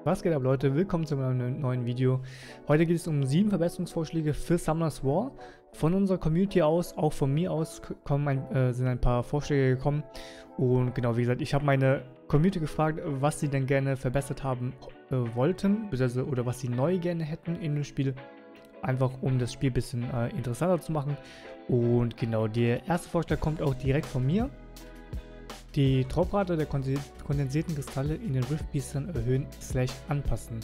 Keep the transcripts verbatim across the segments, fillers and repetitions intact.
Was geht ab, Leute? Willkommen zu einem neuen Video. Heute geht es um sieben Verbesserungsvorschläge für Summoners War. Von unserer Community aus, auch von mir aus, kommen ein, äh, sind ein paar Vorschläge gekommen. Und genau, wie gesagt, ich habe meine Community gefragt, was sie denn gerne verbessert haben äh, wollten, beziehungsweise oder was sie neu gerne hätten in dem Spiel. Einfach um das Spiel ein bisschen äh, interessanter zu machen. Und genau, der erste Vorschlag kommt auch direkt von mir. Die Droprate der kondensierten Kristalle in den Rift Beastern erhöhen slash anpassen.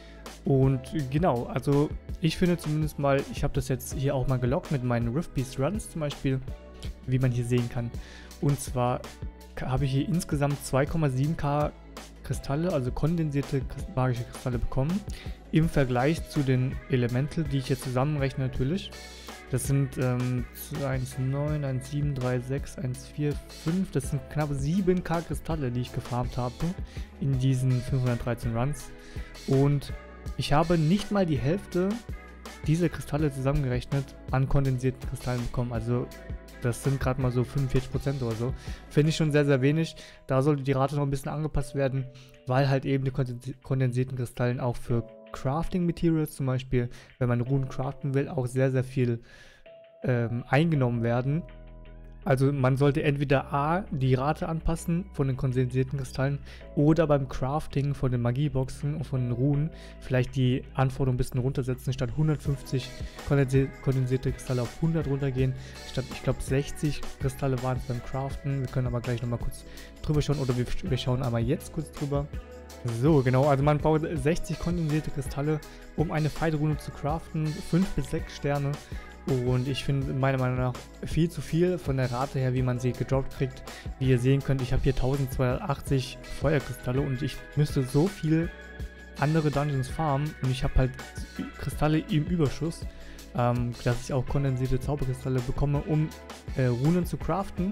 Und genau, also ich finde zumindest mal, ich habe das jetzt hier auch mal gelockt mit meinen Rift Beast Runs zum Beispiel, wie man hier sehen kann. Und zwar habe ich hier insgesamt zwei Komma sieben K Kristalle, also kondensierte magische Kristalle bekommen, im Vergleich zu den Elemental, die ich hier zusammenrechne natürlich. Das sind ähm, eins Komma neun, eins Komma sieben, drei Komma sechs, eins Komma vier, fünf, das sind knapp sieben K Kristalle, die ich gefarmt habe in diesen fünfhundertdreizehn Runs. Und ich habe nicht mal die Hälfte dieser Kristalle zusammengerechnet an kondensierten Kristallen bekommen. Also das sind gerade mal so fünfundvierzig Prozent oder so. Finde ich schon sehr, sehr wenig. Da sollte die Rate noch ein bisschen angepasst werden, weil halt eben die kondensierten Kristallen auch für Crafting Materials zum Beispiel, wenn man Runen craften will, auch sehr, sehr viel ähm, eingenommen werden. Also man sollte entweder A, die Rate anpassen von den kondensierten Kristallen oder beim Crafting von den Magieboxen und von den Runen vielleicht die Anforderungen ein bisschen runtersetzen, statt hundertfünfzig kondensierte Kristalle auf hundert runtergehen, statt ich glaube sechzig Kristalle waren es beim Craften. Wir können aber gleich nochmal kurz drüber schauen oder wir, wir schauen einmal jetzt kurz drüber. So, genau, also man braucht sechzig kondensierte Kristalle, um eine Fight-Rune zu craften, fünf bis sechs Sterne. Und ich finde meiner Meinung nach viel zu viel von der Rate her, wie man sie gedroppt kriegt. Wie ihr sehen könnt, ich habe hier eintausendzweihundertachtzig Feuerkristalle und ich müsste so viel andere Dungeons farmen und ich habe halt Kristalle im Überschuss, ähm, dass ich auch kondensierte Zauberkristalle bekomme, um äh, Runen zu craften.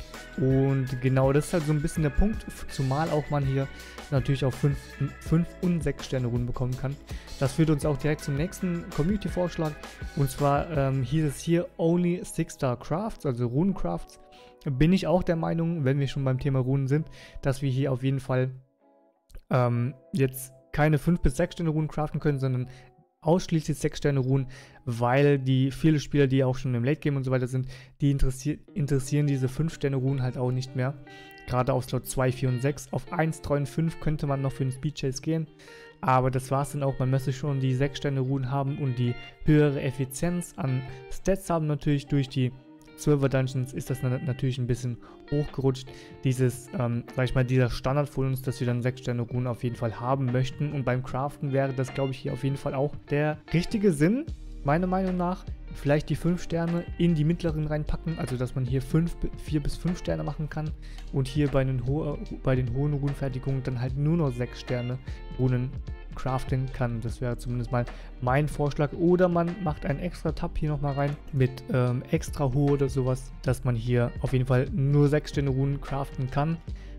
Und genau, das ist halt so ein bisschen der Punkt, zumal auch man hier natürlich auch fünf und sechs Sterne Runen bekommen kann. Das führt uns auch direkt zum nächsten Community-Vorschlag. Und zwar ähm, hieß es hier Only six Star Crafts, also Runencrafts. Bin ich auch der Meinung, wenn wir schon beim Thema Runen sind, dass wir hier auf jeden Fall ähm, jetzt keine fünf bis sechs Sterne Runen craften können, sondern ausschließlich sechs Sterne Runen, weil die viele Spieler, die auch schon im Late Game und so weiter sind, die interessier interessieren diese fünf Sterne Runen halt auch nicht mehr. Gerade auf Slot zwei, vier und sechs. Auf eins, drei und fünf könnte man noch für den Speed Chase gehen. Aber das war es dann auch. Man müsste schon die sechs Sterne Runen haben und die höhere Effizienz an Stats haben. Natürlich durch die zwölfer Dungeons ist das natürlich ein bisschen hochgerutscht. Dieses, ähm, sag ich mal, dieser Standard von uns, dass wir dann sechs Sterne Runen auf jeden Fall haben möchten. Und beim Craften wäre das, glaube ich, hier auf jeden Fall auch der richtige Sinn, meiner Meinung nach. Vielleicht die fünf Sterne in die mittleren reinpacken, also dass man hier vier bis fünf Sterne machen kann und hier bei den, ho bei den hohen Runenfertigungen dann halt nur noch sechs Sterne Runen craften kann. Das wäre zumindest mal mein Vorschlag. Oder man macht einen extra Tab hier nochmal rein mit ähm, extra hoch oder sowas, dass man hier auf jeden Fall nur sechs Sterne Runen craften kann.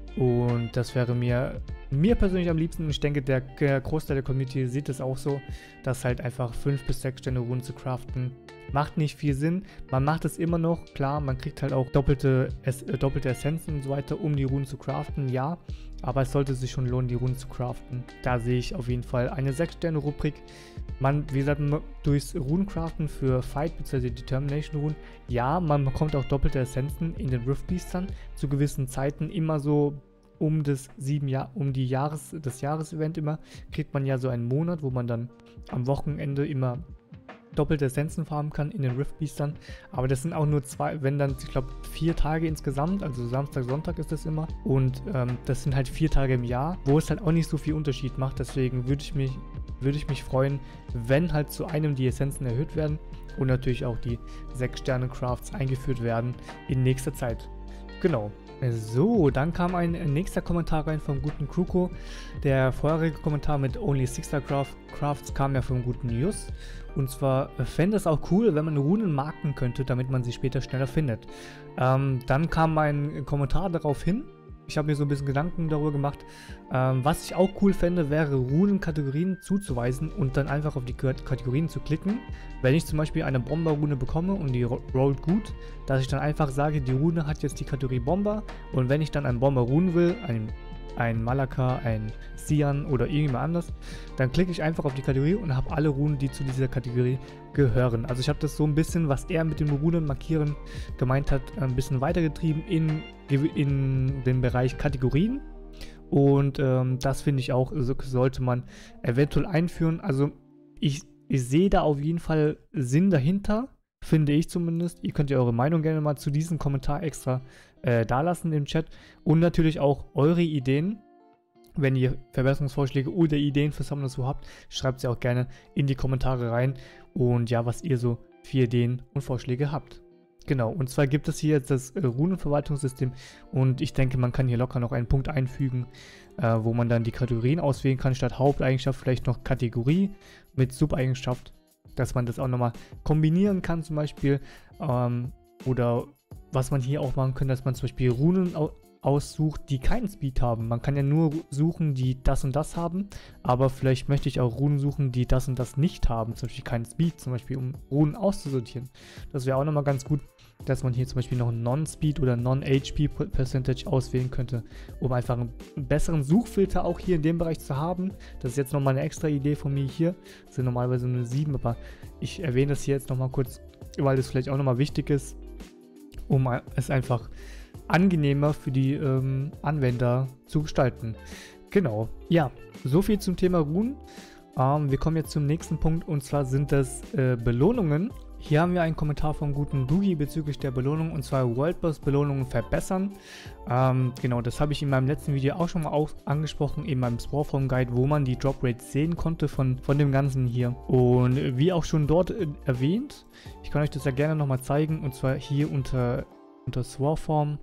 Und das wäre mir, mir persönlich am liebsten. Ich denke, der, der Großteil der Community sieht es auch so, dass halt einfach fünf bis sechs Sterne Runen zu craften macht nicht viel Sinn. Man macht es immer noch, klar, man kriegt halt auch doppelte, es, äh, doppelte Essenzen und so weiter, um die Runen zu craften, ja. Aber es sollte sich schon lohnen, die Runen zu craften. Da sehe ich auf jeden Fall eine sechs Sterne Rubrik. Man, wie gesagt, durchs Runencraften für Fight bzw. Determination Runen, ja, man bekommt auch doppelte Essenzen in den Rift Beastern zu gewissen Zeiten, immer so um das sieben Jahr, um die Jahres, das Jahresevent immer, kriegt man ja so einen Monat, wo man dann am Wochenende immer doppelte Essenzen farmen kann in den Rift Beastern, aber das sind auch nur zwei, wenn dann, ich glaube, vier Tage insgesamt, also Samstag, Sonntag ist das immer und ähm, das sind halt vier Tage im Jahr, wo es halt auch nicht so viel Unterschied macht, deswegen würde ich mich, würde ich mich freuen, wenn halt zu einem die Essenzen erhöht werden und natürlich auch die sechs Sterne Crafts eingeführt werden in nächster Zeit. Genau. So, dann kam ein nächster Kommentar rein vom guten Kruko. Der vorherige Kommentar mit Only six Star Crafts kam ja vom guten News. Und zwar fände es auch cool, wenn man Runen marken könnte, damit man sie später schneller findet. Ähm, dann kam ein Kommentar darauf hin. Ich habe mir so ein bisschen Gedanken darüber gemacht. Ähm, was ich auch cool fände, wäre Runenkategorien zuzuweisen und dann einfach auf die Kategorien zu klicken. Wenn ich zum Beispiel eine Bomber-Rune bekomme und die rollt gut, dass ich dann einfach sage, die Rune hat jetzt die Kategorie Bomber und wenn ich dann einen Bomber runen will, einen ein Malaka, ein Sian oder irgendjemand anders, dann klicke ich einfach auf die Kategorie und habe alle Runen, die zu dieser Kategorie gehören. Also ich habe das so ein bisschen, was er mit dem Runen markieren gemeint hat, ein bisschen weitergetrieben in, in den Bereich Kategorien. Und ähm, das finde ich auch, so, sollte man eventuell einführen. Also ich, ich sehe da auf jeden Fall Sinn dahinter, finde ich zumindest. Ihr könnt ja eure Meinung gerne mal zu diesem Kommentar extra äh, dalassen im Chat. Und natürlich auch eure Ideen. Wenn ihr Verbesserungsvorschläge oder Ideen für Summoners War habt, schreibt sie auch gerne in die Kommentare rein. Und ja, was ihr so für Ideen und Vorschläge habt. Genau, und zwar gibt es hier jetzt das äh, Runenverwaltungssystem und ich denke, man kann hier locker noch einen Punkt einfügen, äh, wo man dann die Kategorien auswählen kann, statt Haupteigenschaft vielleicht noch Kategorie mit Subeigenschaft, dass man das auch nochmal kombinieren kann zum Beispiel. Ähm, oder was man hier auch machen kann, dass man zum Beispiel Runen au aussucht, die keinen Speed haben. Man kann ja nur suchen, die das und das haben, aber vielleicht möchte ich auch Runen suchen, die das und das nicht haben, zum Beispiel keinen Speed, zum Beispiel um Runen auszusortieren. Das wäre auch nochmal ganz gut, dass man hier zum Beispiel noch einen Non-Speed oder Non-H P-Percentage auswählen könnte, um einfach einen besseren Suchfilter auch hier in dem Bereich zu haben. Das ist jetzt nochmal eine extra Idee von mir hier. Das sind normalerweise nur sieben, aber ich erwähne das hier jetzt nochmal kurz, weil das vielleicht auch nochmal wichtig ist, um es einfach angenehmer für die ähm, Anwender zu gestalten. Genau, ja, so viel zum Thema Runen. Ähm, wir kommen jetzt zum nächsten Punkt und zwar sind das äh, Belohnungen. Hier haben wir einen Kommentar vom guten Dugi bezüglich der Belohnung und zwar World Boss Belohnungen verbessern. Ähm, genau, das habe ich in meinem letzten Video auch schon mal auch angesprochen, in meinem Spawform Guide, wo man die Drop Rates sehen konnte von, von dem Ganzen hier. Und wie auch schon dort äh, erwähnt, ich kann euch das ja gerne nochmal zeigen und zwar hier unter, unter Spawform,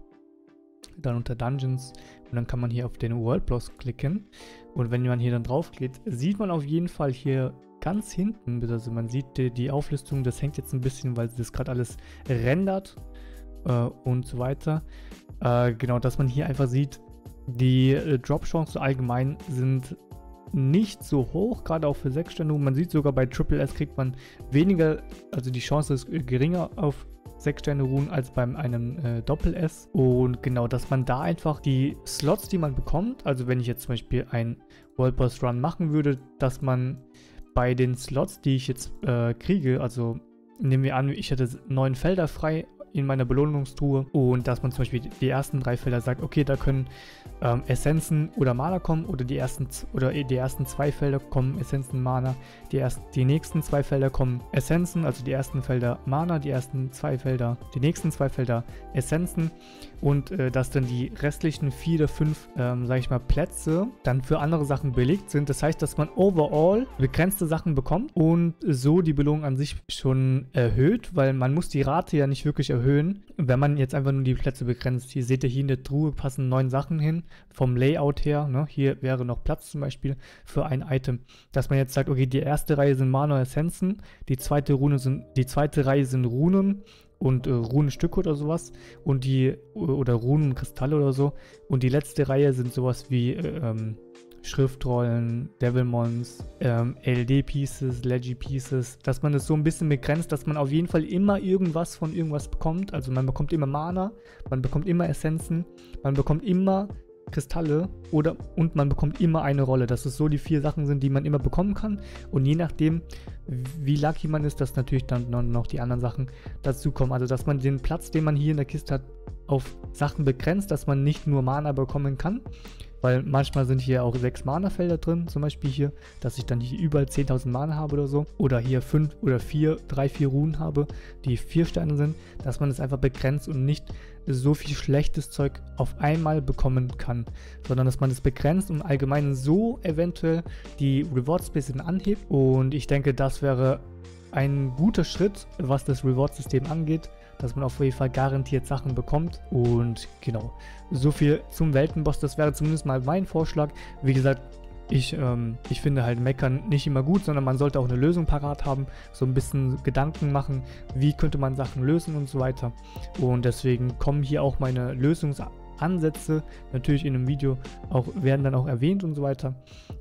dann unter Dungeons und dann kann man hier auf den World Boss klicken und wenn man hier dann draufklickt, sieht man auf jeden Fall hier ganz hinten, also man sieht die, die Auflistung, das hängt jetzt ein bisschen, weil das gerade alles rendert äh, und so weiter. Äh, genau, dass man hier einfach sieht, die äh, Drop-Chancen allgemein sind nicht so hoch, gerade auch für sechs Sterne. Man sieht sogar bei Triple S kriegt man weniger, also die Chance ist geringer auf sechs Sterne Runen als beim einem äh, Doppel-S. Und genau, dass man da einfach die Slots, die man bekommt, also wenn ich jetzt zum Beispiel ein World Boss Run machen würde, dass man bei den Slots, die ich jetzt äh, kriege, also nehmen wir an, ich hätte neun Felder frei in meiner Belohnungstruhe und dass man zum Beispiel die ersten drei Felder sagt, okay, da können ähm, Essenzen oder Mana kommen oder die ersten oder die ersten zwei Felder kommen Essenzen, Mana, die ersten, die nächsten zwei Felder kommen Essenzen, also die ersten Felder Mana, die ersten zwei Felder, die nächsten zwei Felder Essenzen und äh, dass dann die restlichen vier oder fünf, ähm, sage ich mal, Plätze dann für andere Sachen belegt sind. Das heißt, dass man overall begrenzte Sachen bekommt und so die Belohnung an sich schon erhöht, weil man muss die Rate ja nicht wirklich erhöhen, wenn man jetzt einfach nur die Plätze begrenzt. Hier seht ihr, hier in der Truhe passen neun Sachen hin, vom Layout her, ne? Hier wäre noch Platz zum Beispiel für ein Item. Dass man jetzt sagt, okay, die erste Reihe sind Mana Essenzen, die zweite Rune sind, die zweite Reihe sind Runen und äh, Runenstücke oder sowas und die, oder Runenkristalle oder so und die letzte Reihe sind sowas wie äh, ähm, Schriftrollen, Devilmons, ähm, L D-Pieces, Legi-Pieces, dass man das so ein bisschen begrenzt, dass man auf jeden Fall immer irgendwas von irgendwas bekommt. Also man bekommt immer Mana, man bekommt immer Essenzen, man bekommt immer Kristalle oder und man bekommt immer eine Rolle. Dass es so die vier Sachen sind, die man immer bekommen kann. Und je nachdem, wie lucky man ist, dass natürlich dann noch die anderen Sachen dazu kommen. Also dass man den Platz, den man hier in der Kiste hat, auf Sachen begrenzt, dass man nicht nur Mana bekommen kann. Weil manchmal sind hier auch sechs Mana-Felder drin, zum Beispiel hier, dass ich dann hier überall zehntausend Mana habe oder so. Oder hier fünf oder vier, drei, vier Runen habe, die vier Sterne sind, dass man es einfach begrenzt und nicht so viel schlechtes Zeug auf einmal bekommen kann. Sondern dass man es begrenzt und allgemein so eventuell die Reward-Space anhebt. Und ich denke, das wäre ein guter Schritt, was das Reward-System angeht, dass man auf jeden Fall garantiert Sachen bekommt. Und genau, so viel zum Weltenboss. Das wäre zumindest mal mein Vorschlag. Wie gesagt, ich, ähm, ich finde halt Meckern nicht immer gut, sondern man sollte auch eine Lösung parat haben, so ein bisschen Gedanken machen, wie könnte man Sachen lösen und so weiter. Und deswegen kommen hier auch meine Lösungsansätze natürlich in einem Video, auch, werden dann auch erwähnt und so weiter.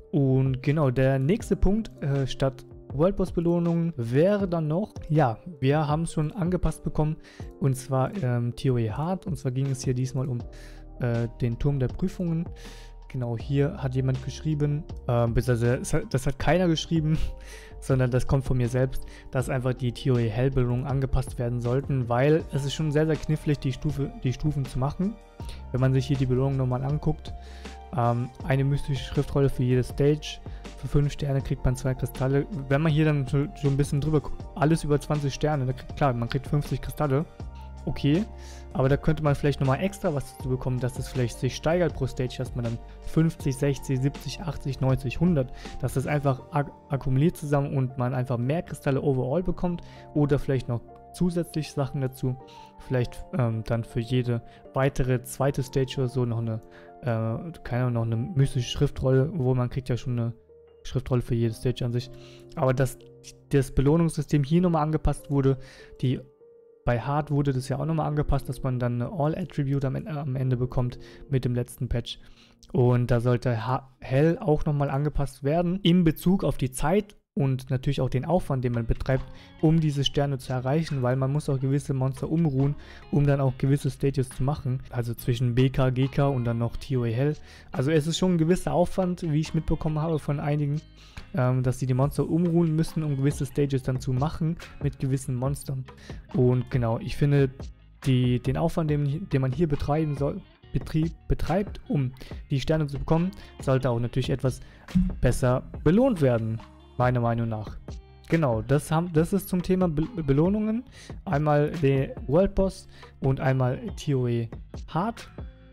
Und genau, der nächste Punkt, äh, statt World Boss Belohnungen wäre dann noch, ja, wir haben es schon angepasst bekommen und zwar ähm, Theorie Hard und zwar ging es hier diesmal um äh, den Turm der Prüfungen genau, hier hat jemand geschrieben, ähm, das hat, das hat keiner geschrieben, sondern das kommt von mir selbst, dass einfach die T O A Hell-Belohnungen angepasst werden sollten, weil es ist schon sehr, sehr knifflig, die, Stufe, die Stufen zu machen. Wenn man sich hier die Belohnung nochmal anguckt, ähm, eine mystische Schriftrolle für jede Stage, für fünf Sterne kriegt man zwei Kristalle. Wenn man hier dann schon, schon ein bisschen drüber guckt, alles über zwanzig Sterne, da kriegt, klar, man kriegt fünfzig Kristalle, okay, aber da könnte man vielleicht nochmal extra was dazu bekommen, dass es vielleicht sich steigert pro Stage, dass man dann fünfzig, sechzig, siebzig, achtzig, neunzig, hundert, dass das einfach ak akkumuliert zusammen und man einfach mehr Kristalle overall bekommt oder vielleicht noch zusätzlich Sachen dazu, vielleicht ähm, dann für jede weitere zweite Stage oder so noch eine, äh, keine Ahnung, noch eine mystische Schriftrolle, wo man kriegt ja schon eine Schriftrolle für jede Stage an sich, aber dass das Belohnungssystem hier nochmal angepasst wurde, die bei Hard wurde das ja auch nochmal angepasst, dass man dann eine All-Attribute am, am Ende bekommt mit dem letzten Patch. Und da sollte Hell auch nochmal angepasst werden in Bezug auf die Zeit und natürlich auch den Aufwand, den man betreibt, um diese Sterne zu erreichen, weil man muss auch gewisse Monster umruhen, um dann auch gewisse Stages zu machen. Also zwischen B K, G K und dann noch T O A Hell. Also es ist schon ein gewisser Aufwand, wie ich mitbekommen habe von einigen, ähm, dass sie die Monster umruhen müssen, um gewisse Stages dann zu machen mit gewissen Monstern. Und genau, ich finde, die, den Aufwand, den, den man hier betreiben soll, Betrieb, betreibt, um die Sterne zu bekommen, sollte auch natürlich etwas besser belohnt werden, meiner Meinung nach. Genau, das, haben, das ist zum Thema Be Belohnungen. Einmal der World Boss und einmal T O A Hard.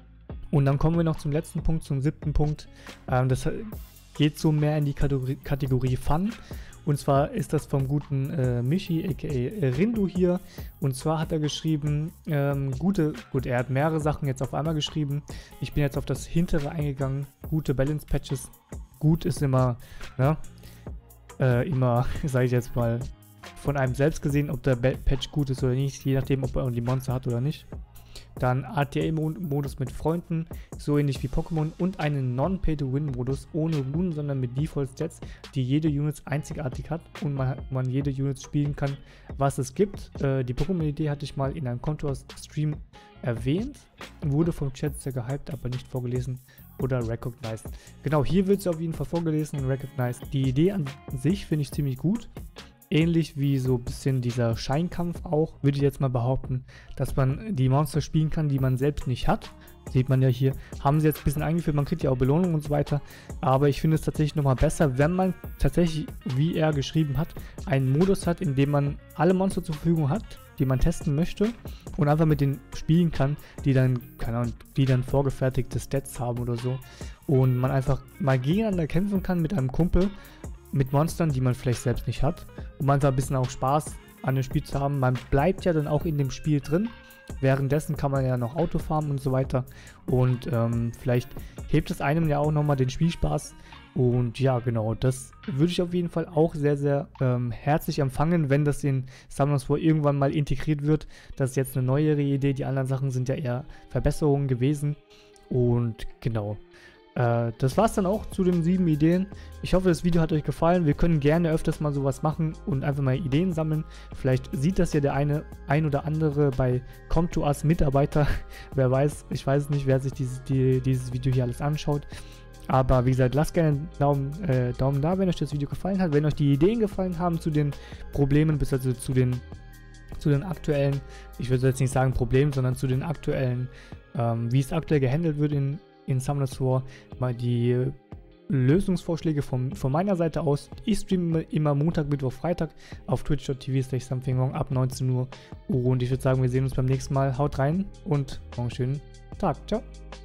Und dann kommen wir noch zum letzten Punkt, zum siebten Punkt. Ähm, das geht so mehr in die Kategorie, Kategorie Fun. Und zwar ist das vom guten äh, Michi, aka Rindu hier. Und zwar hat er geschrieben, ähm, gute, gut, er hat mehrere Sachen jetzt auf einmal geschrieben. Ich bin jetzt auf das hintere eingegangen. Gute Balance-Patches. Gut ist immer, ne? Äh, immer, sage ich jetzt mal, von einem selbst gesehen, ob der Patch gut ist oder nicht, je nachdem, ob er die Monster hat oder nicht. Dann A T A-Modus mit Freunden, so ähnlich wie Pokémon, und einen Non-Pay-to-Win-Modus ohne Runen, sondern mit Default-Stats, die jede Unit einzigartig hat und man, man jede Unit spielen kann, was es gibt. Äh, die Pokémon-Idee hatte ich mal in einem Contours-Stream erwähnt, wurde vom Chat sehr gehypt, aber nicht vorgelesen oder recognized. Genau, hier wird es auf jeden Fall vorgelesen und recognized. Die Idee an sich finde ich ziemlich gut. Ähnlich wie so ein bisschen dieser Scheinkampf auch, würde ich jetzt mal behaupten, dass man die Monster spielen kann, die man selbst nicht hat. Sieht man ja hier, haben sie jetzt ein bisschen eingeführt, man kriegt ja auch Belohnungen und so weiter. Aber ich finde es tatsächlich nochmal besser, wenn man tatsächlich, wie er geschrieben hat, einen Modus hat, in dem man alle Monster zur Verfügung hat, die man testen möchte und einfach mit denen spielen kann, die dann, keine Ahnung, die dann vorgefertigte Stats haben oder so. Und man einfach mal gegeneinander kämpfen kann mit einem Kumpel, mit Monstern, die man vielleicht selbst nicht hat, um einfach ein bisschen auch Spaß an dem Spiel zu haben. Man bleibt ja dann auch in dem Spiel drin. Währenddessen kann man ja noch Auto farmen und so weiter. Und ähm, vielleicht hebt es einem ja auch nochmal den Spielspaß. Und ja, genau, das würde ich auf jeden Fall auch sehr, sehr ähm, herzlich empfangen, wenn das in Summoners War irgendwann mal integriert wird. Das ist jetzt eine neuere Idee. Die anderen Sachen sind ja eher Verbesserungen gewesen. Und genau. Das war es dann auch zu den sieben Ideen. Ich hoffe, das Video hat euch gefallen. Wir können gerne öfters mal sowas machen und einfach mal Ideen sammeln. Vielleicht sieht das ja der eine ein oder andere bei Come to Us Mitarbeiter. Wer weiß, ich weiß nicht, wer sich dieses, die, dieses Video hier alles anschaut. Aber wie gesagt, lasst gerne einen Daumen, äh, Daumen da, wenn euch das Video gefallen hat. Wenn euch die Ideen gefallen haben zu den Problemen, beziehungsweise zu den, zu den aktuellen, ich würde jetzt nicht sagen Problemen, sondern zu den aktuellen, ähm, wie es aktuell gehandelt wird in in Summoners War, mal die Lösungsvorschläge von, von meiner Seite aus. Ich streame immer Montag, Mittwoch, Freitag auf twitch punkt tv slash something wrong ab neunzehn Uhr. Und ich würde sagen, wir sehen uns beim nächsten Mal. Haut rein und noch einen schönen Tag. Ciao.